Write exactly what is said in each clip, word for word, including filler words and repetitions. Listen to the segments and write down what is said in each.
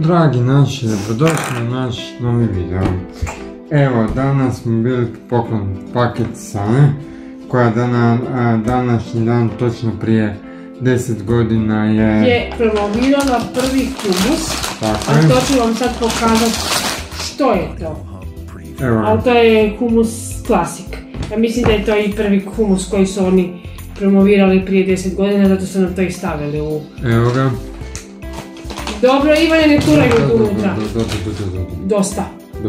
dragi naši, dobrodošli u naš novi video. Evo, danas smo bili poklon paket Sane, koja dana, današnji dan, točno prije deset godina je... je promovirala prvi humus, Tako a je. to ću vam sad pokazati što je to. Evo, Ali to je humus klasik. Ja mislim da je to i prvi humus koji su oni promovirali prije deset godina, zato su nam to i stavili u... evo ga. Dobro, Ivane, ne turaju unutra. Dosta.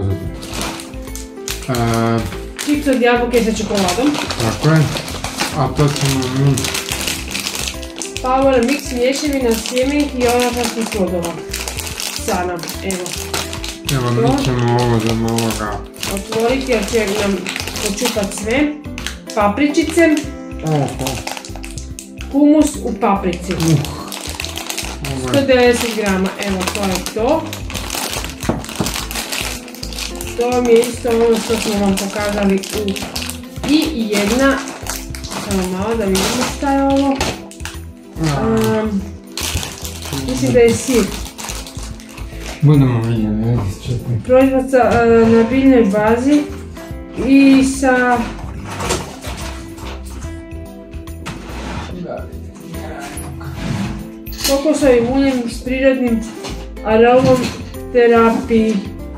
Čips od jabuke sa čokoladom. Tako je. A to ćemo mi... Power Mix mješavina sjemenih i orašastih plodova. Sana, evo. Evo, mi ćemo ovo za maloga... otvoriti jer će nam počupat sve. Papričice. Oho. Humus u paprici. Uh. sto devedeset grama, evo to je to. To vam je isto ono što smo vam pokazali u... I jedna... Samo malo da vidimo šta je ovo. Um, mislim da je sir. Budemo vidjeli, čekaj. Proizvod sa, uh, na biljnoj bazi i sa... kokosovim uljem s prirodnim aromom terapiji.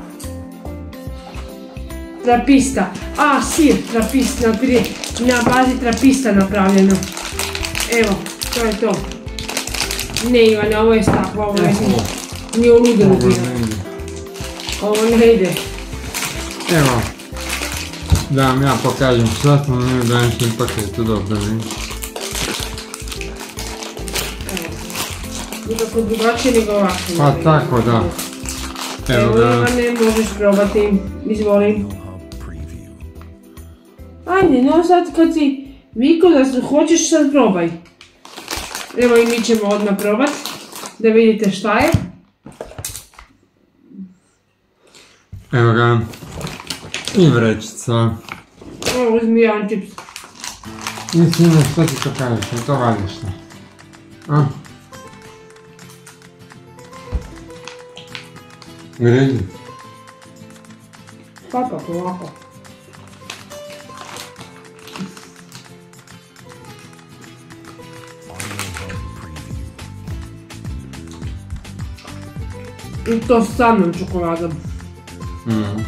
Trapista. A, sir, trapist, na, na bazi trapista napravljeno. Evo, to je to. Ne, Ivane, ovo je staklo, ovo je nije u ludilu bilo. Ovo ne ide. Evo, da vam ja pokažem šta smo mi u današnjem paketu dobili. Nikako drugačije nego ovako. Pa tako da. Evo Ivane, možeš probati, izvolim. Ajde, no sad kad si vikao da hoćeš, sad probaj. Evo i mi ćemo odmah probat, da vidite šta je. Evo ga. I vrećica. Evo, uzmi jedan čips. I sine, što ti to kažeš, je to vališ ne? A? Gredi. Papa, polako. I to s samom čokoladom. Mm.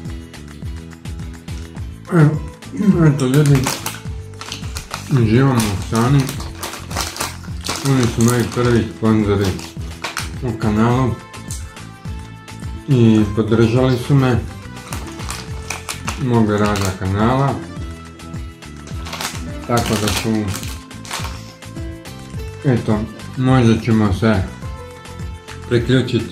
Evo, eto ljudi, uživamo u Sani. Oni su moji prvi sponzori u kanalu i podržali su me moga rada kanala, tako da su, eto, možda ćemo se priključiti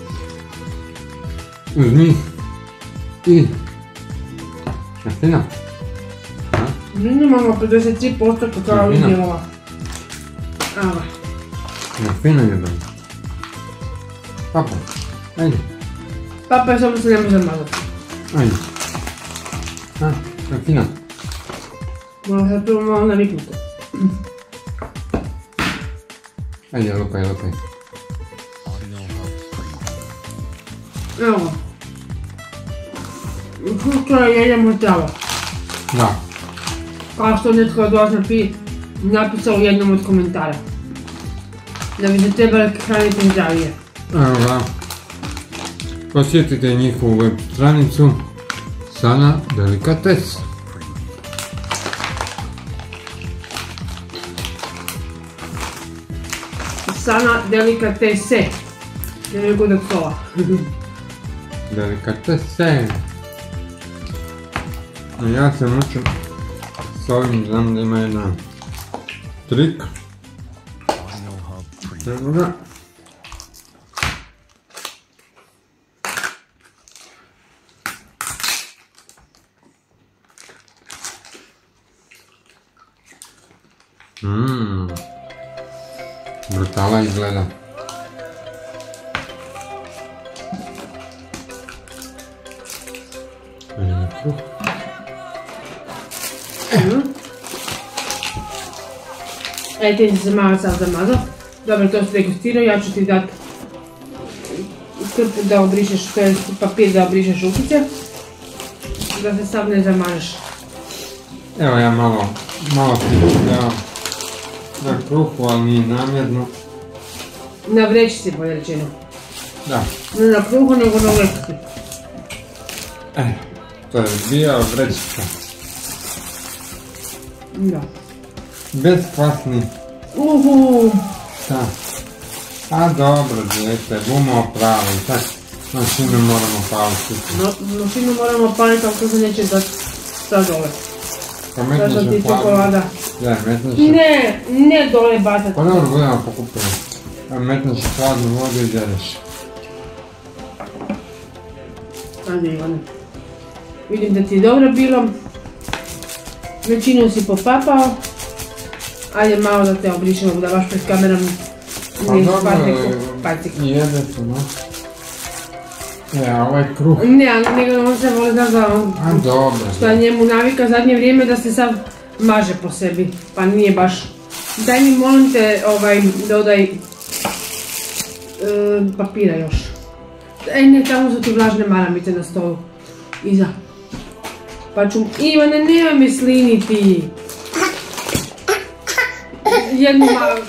uz njih i Jastina? Minimalno pedeset tri posto kakao udjelova. Evo. Jastina je dobro. Papa, ajde. Papa je samo se ne može zamazati. Ajde. A, Jastina. Moram se prvo malo naviknuti. Ajde, lupaj, lupaj. Evo. Fruška je jedemo trava. Da. Kao što netko od vas napisao u jednom od komentara. Da bi se trebali hraniti zdravije. Evo ga. Posjetite njihovu web stranicu Sana Delikates. Sana Delikatese. Ne mogu da psova. Delikatese. Ja se mučim s ovim, znam da ima jedan trik. Evo ga. Mmm, brutala izgleda. E, ti si se malo sad zamazao. Dobro, to si degustirao, ja ću ti dati krpu da obrišeš, to je papir da obrišeš rukice, da se sad ne zamažeš. Evo ja malo, malo pripremljam na kruhu, ali nije namjerno. Na vrećici bolje rečeno. Da. Ne na kruhu, nego na vrećici. E, to je bio vrećica. Da. Bez kvasni. Uhu. Da. A dobro, djete, bumo pravi, tak. Mašinu moramo paliti. No, mašinu moramo paliti, ali to se neće dati sad dole. Pa metneš Sada ti je paliti. čokolada. Da, metneš je. Ne, ne dole bacati. Pa dobro, budemo pokupili. A metneš je hladnu vodu i djeleš. Ajde Ivane. Vidim da ti je dobro bilo. Većinu si popapao. Ajde malo da te obrišemo, da baš pred kamerom ne ispadne ko pacik. Jede se, no. E, a ovaj kruh. Ne, ali nego on se voli da ga... A dobro. Što je njemu navika zadnje vrijeme da se sad maže po sebi, pa nije baš. Daj mi molim te, ovaj, dodaj e, papira još. E ne, tamo su ti vlažne maramice na stolu. Iza. Pa ću... Ivane, nemoj me sliniti. Jednu malo...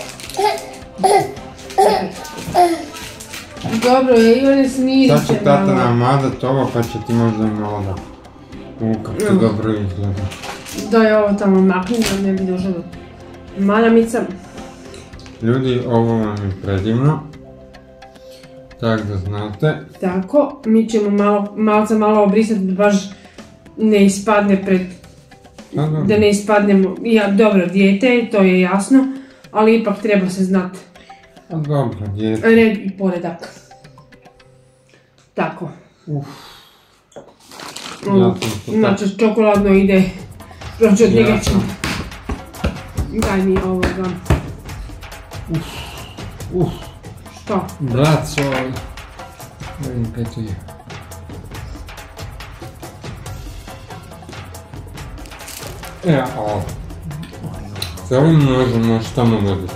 Dobro je, Ivane, smiri se malo. Sad će tata namadat ovo, pa će ti možda i malo da... U, kako to dobro izgleda. Da je ovo tamo maknim, da ne bi došlo do maramica. Ljudi, ovo vam je predivno. Tak da znate. Tako, mi ćemo malo, malce malo obrisati da baš ne ispadne pred... A, dobro. Da ne ispadnemo, ja, dobro, dijete, to je jasno, ali ipak treba se znati A dobro, djete. red i poredak. Tako. Uf. Ono, Ja sam to znači, čokoladno ide, proći od Ja njega ćemo. sam. Daj mi ovoga. Uf, Što? braco. Vidim kaj to je. E, ovo. S ovim možemo šta mu voditi.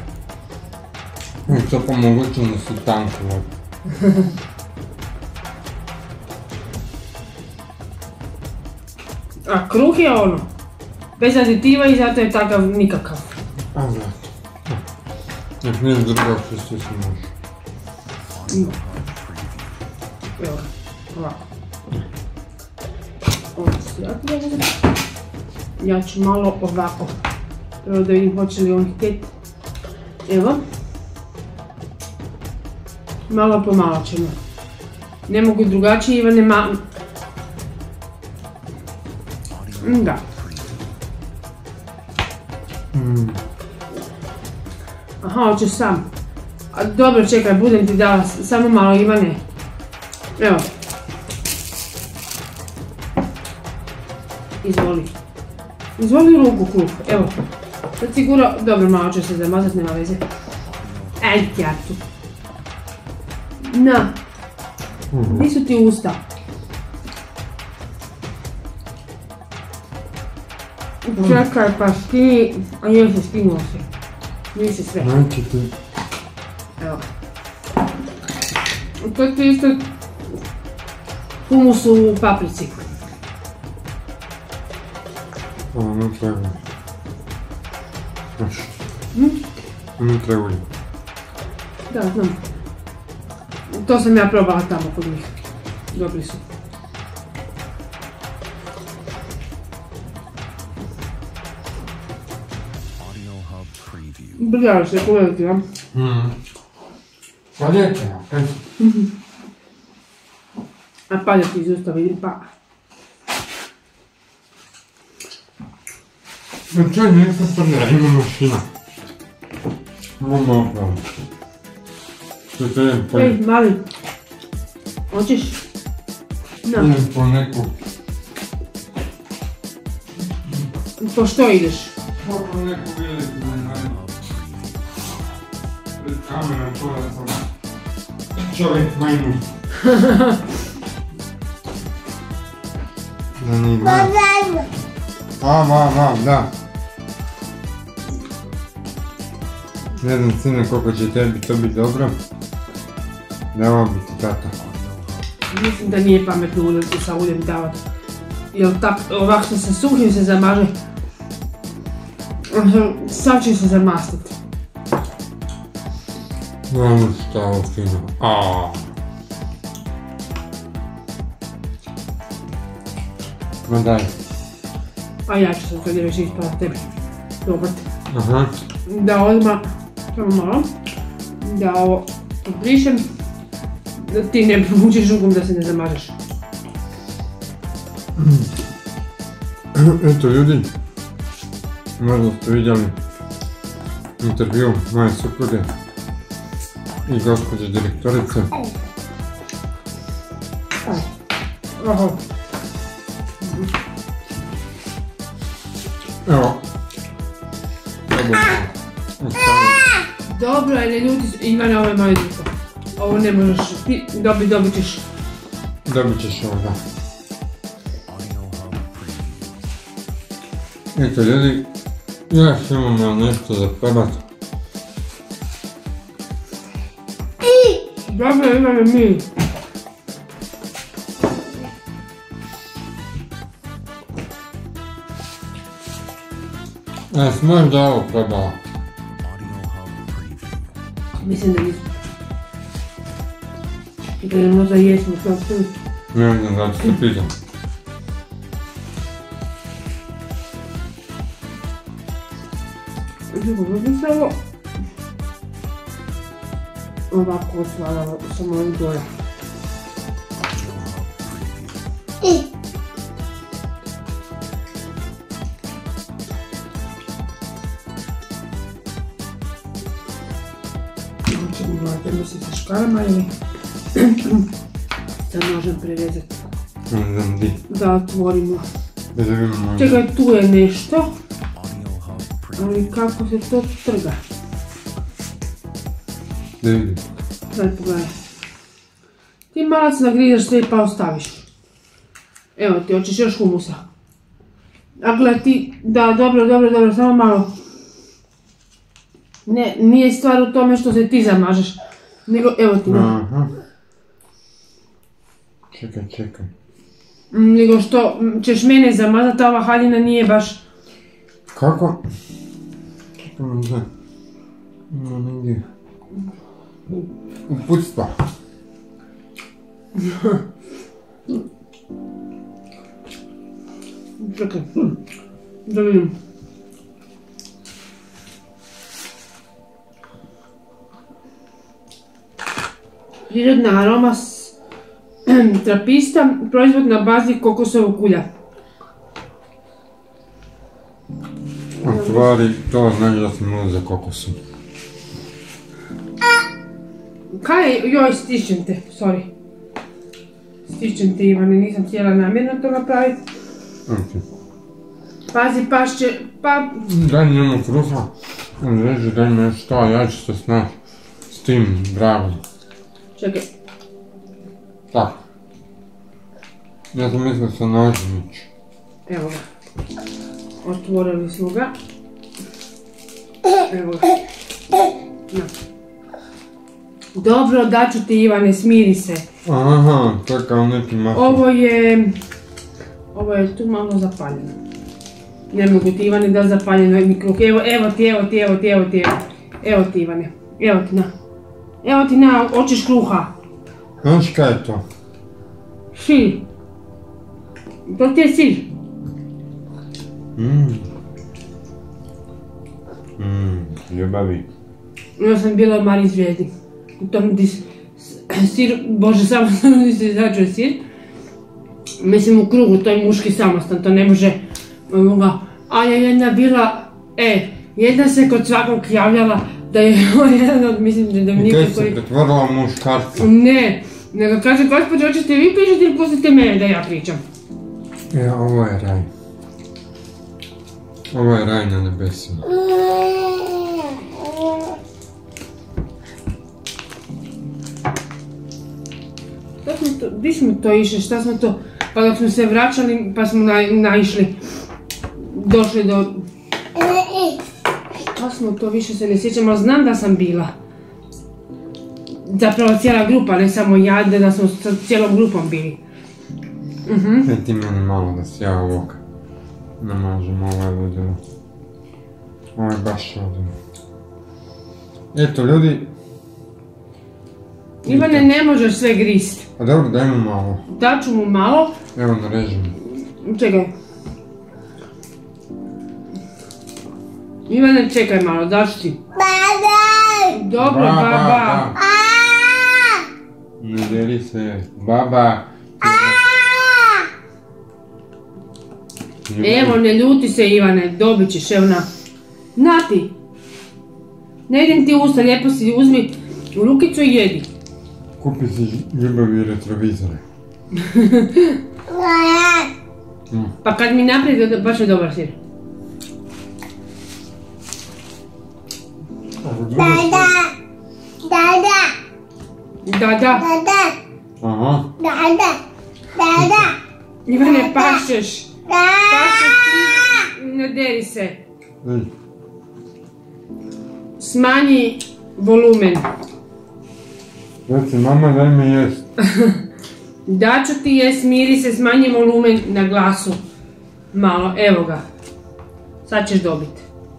I to po mogućnosti tanko vodi. A kruh je ono, bez aditiva i zato je takav nikakav. A, zato. Nek nije drugo što se može. Evo ga, ovako. Ovo se jako dobro. Ja ću malo ovako. Prvo da vidim hoće li on htjeti. Evo. Malo po malo ćemo. Ne mogu drugačije, Ivane, ma... Da. Mm. Aha, hoćeš sam. A, dobro, čekaj, budem ti dala, samo malo, Ivane. Evo. Izvoli. Izvoli ruku kruh, evo. Sad sigurno, dobro, malo će se zamazat, nema veze. Ajde, tjatu. Na. Gdje su ti usta? Čekaj, pa skini, a nije se skinuo se. Nisi sve. Znači ti. Evo. To je isto humus u paprici. Ovo unutra je ulje. Znaš. Hm? Unutra je ulje. Da, znam. To sam ja probala tamo kod njih. Dobri su. Brljaju se, pogledajte, ja. Mhm. Pa lijepo je, kaj su? A pada ti iz usta, vidim, pa. No čaj, nije se prljera, ima mašina. Imamo opravo. Što te idem po... Ej, mali. Hoćeš? Na. Idem po neku... Po što ideš? Po neku veliku, ne. Pred kamerom pogledam sam. Čovjek majmun. Da ne ima. A, va, va, da. Ne znam, sine, koliko će tebi to biti dobro. Dao bi ti tata. Mislim da nije pametno ulje sa uljem davati. Jer ovako što se suhim se zamaže. Sad će se zamastiti. Znamo šta je ovo fino. Aaaa. Ma daj. A ja ću sam kad je već ispala tebi. Dobar. Aha. Da odmah, samo malo, da ovo pobrišem, da ti ne provučeš rukom da se ne zamažeš. Eto ljudi, možda ste vidjeli intervju moje supruge i gospođe direktorice. Oho. Evo. Dobro, ne ljuti se, Ivane, ovo je moje djete. Ovo ne možeš, ti dobit, dobit ćeš. Dobit ćeš ovo, da. Eto ljudi, još imamo nešto za prebat. Dobro, Ivane, mi. E, smaš da ovo prebala? Mislim da nismo. Da ne možda jesmo to tu. Ne znam da ću se pitam. Dobro bi se ovo ovako osvalalo, samo ovim dole. Gledajte, mislim sa škarama ili sa nožem prerezati. Ne znam di. Da otvorimo. Da vidimo. Čekaj, tu je nešto. Ali kako se to trga? Da vidim. Daj pogledaj. Ti malac nagrizaš sve pa ostaviš. Evo ti, hoćeš još humusa. A gledaj ti, da dobro, dobro, dobro, samo malo. Ne, nije stvar u tome što se ti zamažeš, nego evo ti. Aha. Čekaj, čekaj. Nego što ćeš mene zamazati, a ova haljina nije baš... Kako? Čekaj me da... Ima negdje... Uputstva. Čekaj, da vidim. Prirodna aroma s trapista, proizvod na bazi kokosovog ulja. U stvari, to znači da sam uzeo kokosu. Kaj je? Joj, stišćem te, sorry. Stišćem te, Ivane, nisam htjela namjerno to napraviti. Ok. Pazi, pašće, pa... Daj mi njemu kruha. On reži, daj mi još to, ja ću se snaći s tim, bravo. Čekaj. Tako. Ja sam mislio sa nožem ići. Evo ga. Otvorili smo ga. Evo ga. Na. Dobro, daću ti, Ivane, smiri se. Aha, to je kao neki masno. Ovo je... Ovo je tu malo zapaljeno. Ne mogu ti, Ivane, da zapaljeno mi kruh. Evo, evo ti, evo ti, evo ti, evo ti, evo. Evo ti, Ivane. Evo ti, na. Evo ti, na, hoćeš kruha. Znaš kaj je to? Šilj. To ti je silj. Mmm. Mmm, ljubavi. Ja sam bila u Mariji Zvijezdi. U tom di sir, bože, samo di se izrađuje sir. Mislim u krugu, to je muški samostan, to ne može... A je jedna bila, e, jedna se kod svakog javljala da je jedan od, mislim, redovnika koji... I kaj se pretvorila u muškarca? Ne, nego kaže, gospođo, hoćete vi pričati ili pustite mene da ja pričam? E, ovo je raj. Ovo je raj na nebesima. Šta smo to, gdje smo to išli, šta smo to, pa dok smo se vraćali pa smo naišli, došli do... Šta smo to, više se ne sjećam, ali znam da sam bila. zapravo cijela grupa, ne samo ja, da smo sa cijelom grupom bili. Uh-huh. E ti meni malo da si ja ovog namažem, ovo je ludilo. Ovo je baš ludilo. Eto ljudi. Ivane, ne možeš sve grist. A dobro, daj mu malo. Daću mu malo. Evo narežem. Čekaj. Ivane, čekaj malo, daš ti. Baba! Dobro, Ba, ba, baba. ba. Ne deli se, baba. Evo, ne ljuti se Ivane, dobit ćeš, evo na. Na ti. Ne idem ti usta, lijepo si uzmi u rukicu i jedi. Kupi si ljubavi retrovizore. Mm. Pa kad mi naprijed, baš je dobar sir. Dada, dada, Da, da. dada, Aha. dada, dada, Ivane, pašeš. dada. Pašeš ti, ne deri se. Ej. Smanji volumen. Reci, mama, daj mi jest. Daću ti je, smiri se, smanji volumen na glasu. Malo, evo ga. Sad ćeš dobit.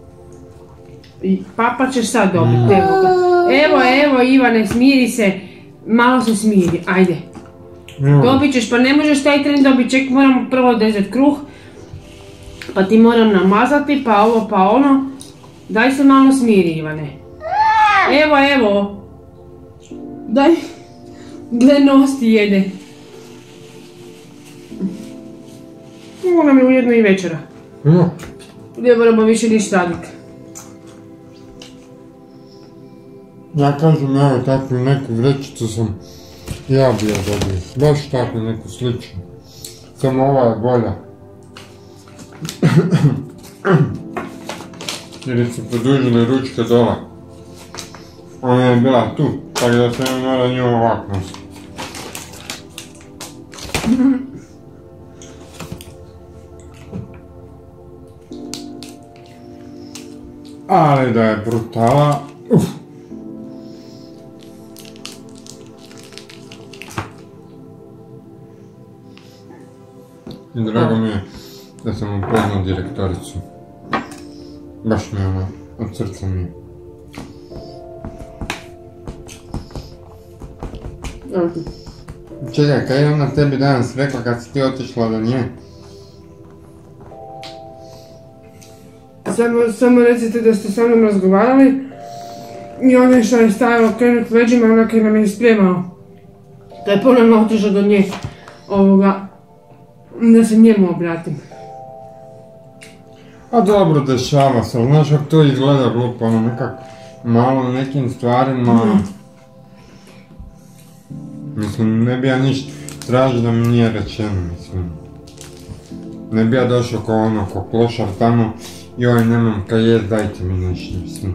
I papa ćeš sad dobit, evo ga. Evo, evo Ivane, smiri se. Malo se smiri, ajde. Evo. Dobit ćeš, pa ne možeš taj tren dobit, ček, moramo prvo dezet kruh. Pa ti moram namazati, pa ovo, pa ono. Daj se malo smiri, Ivane. Evo, evo. Daj. Gle, nos ti jede. Ovo nam je ujedno i večera. Evo. Ne moramo više ništa raditi. Ja kažem, evo takvu neku vrećicu sam ja bio dobio. Baš takvu neku sličnu. Samo ova je bolja. Jer su produžili ručke dole. Ona je bila tu, tako da sam mora nju ovak nositi. Ali da je brutala, uf. I drago mi je da sam upoznao direktoricu. Baš mi je ono, od srca mi je. Čekaj, kaj je ona tebi danas rekla kad si ti otišla do nje? Samo, samo recite da ste sa mnom razgovarali i onaj što je stajao okrenut leđima, onak je nam je spremao. Da je ponovno otišao do nje, ovoga, da se njemu obratim. A dobro, dešava se, ali znaš kako to izgleda glupo, ono nekak malo na nekim stvarima. Mislim, ne bi ja ništa tražio da mi nije rečeno, mislim. Ne bi ja došao ko ono, ko klošar tamo, joj nemam kaj jest, dajte mi nešto, mislim.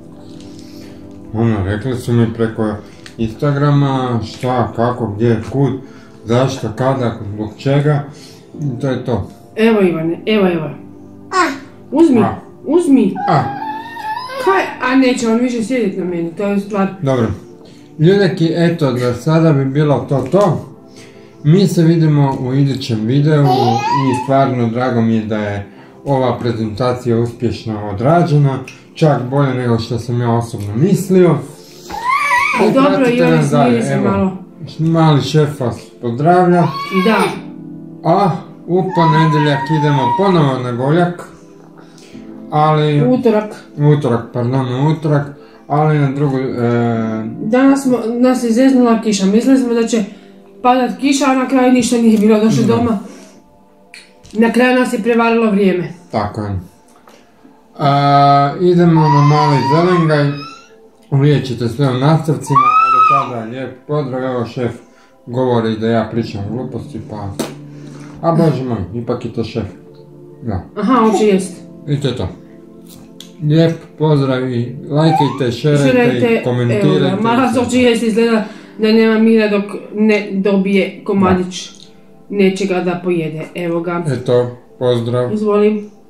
Ono, rekli su mi preko Instagrama šta, kako, gdje, kud, zašto, kada, zbog čega, i to je to. Evo Ivane, evo, evo. Uzmi, A. uzmi. A, Kaj? A neće on više sjediti na meni, to je stvar. dobro. Ljudeki, eto, da sada bi bilo to to. Mi se vidimo u idućem videu i stvarno drago mi je da je ova prezentacija uspješno odrađena. Čak bolje nego što sam ja osobno mislio. I Dobro, pratite Ivane, nas dalje, smiri se evo. malo. Mali šef vas pozdravlja. Da. A u ponedjeljak idemo ponovo na Goljak. Ali... Utorak. Utorak, pardon, utorak. Ali na drugu... E... Danas smo, nas je zeznula kiša, mislili smo da će padat kiša, a na kraju ništa nije bilo, došli doma. Na kraju nas je prevarilo vrijeme. Tako je. A, idemo na mali zelengaj. Vidjet ćete sve u nastavcima, a do tada lijep pozdrav, evo šef govori da ja pričam gluposti, pa... A bože moj, ipak je to šef. Da. Aha, on će jest. I to je to. Lijep pozdrav i lajkajte, šerajte Šerajte, i komentirajte. evo ga, Marazov će jest, izgleda da nema mira dok ne dobije komadić nečega da pojede. Evo ga. Eto, pozdrav. Izvolim.